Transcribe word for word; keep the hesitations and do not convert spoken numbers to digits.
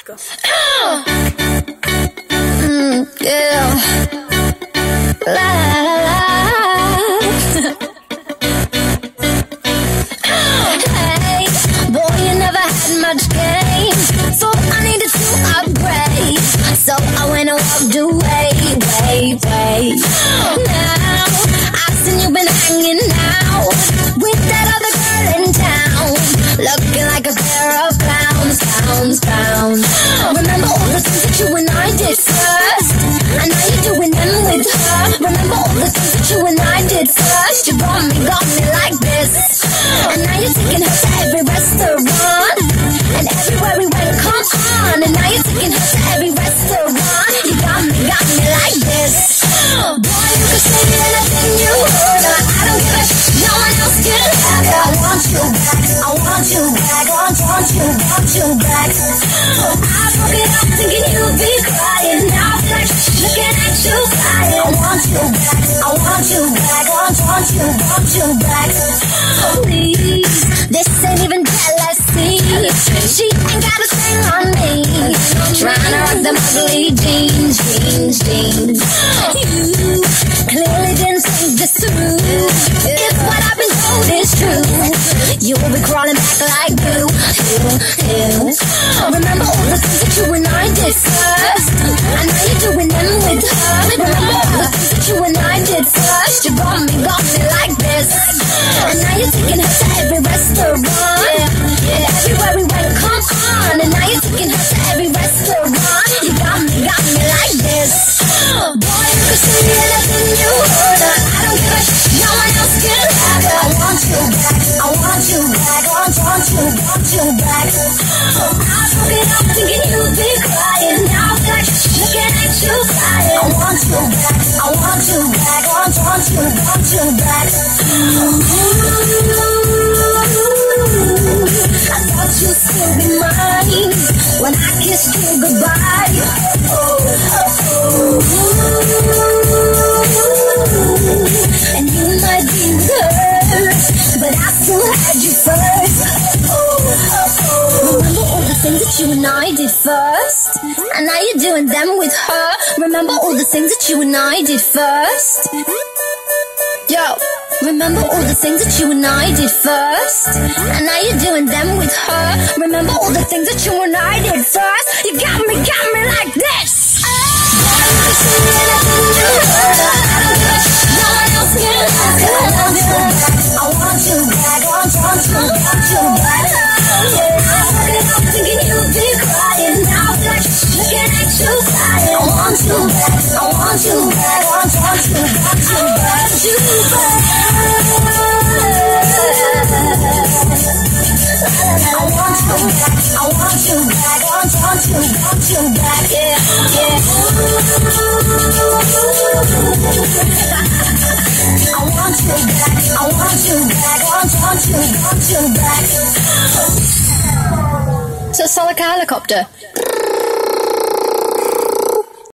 go. mm, yeah. La la la. Hey, boy, you never had much game, so I needed to upgrade. So I went and walked away, way, way. Now I've seen you been hanging out with that other girl in town, looking like a pair of clowns, clowns, clowns. Remember all the things that you and I did first, and now you're doing them with her. Remember all the things that you and I did first. You got me, got me like this, and now you're taking her to every restaurant, and everywhere we went, come on. And now you're taking her to every restaurant. You got me, got me like this. Boy, you can say anything you want. I don't give a shit, no one else can have it. I want you back, I want you back, want, want you, want you back. I broke it up thinking you'd be crying. Now I'm like, looking at you flying. I want you back, I want you back, want, want you, want you back. Please, this ain't even jealousy. She ain't got a thing on me, trying to rock them ugly jeans, jeans, jeans. You clearly didn't think this through. If what I've been told is true, you will be crawling back like you, you, you. Remember all the things that you and I did first, and now you're doing them with her. Remember all the things that you and I did first. You got me, got me like this, and now you're taking her to every restaurant, and everywhere we went, come on. And now you're taking her to every restaurant. You got me, got me like this. Boy, you can say anything you want. I don't give a shit, no one else can have it. I want you back, I want you back, want, want you, want you back. I broke it up thinking you'd be crying. Now I'm like, looking at you flying. I want you back, I want you back, want, want you, want you back. I thought you'd still be mine when I kissed you goodbye. Oh, oh, oh. And you might be with her, but I still had you first. Oh, oh, oh. Remember all the things that you and I did first, and now you're doing them with her. Remember all the things that you and I did first. Yo, remember all the things that you and I did first, and now you're doing them with her. Remember all the things that you and I did first. You got me, got me like this. No one else can have it. I want you back, want, want you, want you back. I broke it up thinking you'd be crying. Now I'm like, looking at you flying. I want you back, I want you back, want, want you, want you back. You back. I want you back, I want you back, want, want you, want you back. Yeah, yeah. I want you back, I want you back, want, want you, want you back. So it's like a helicopter.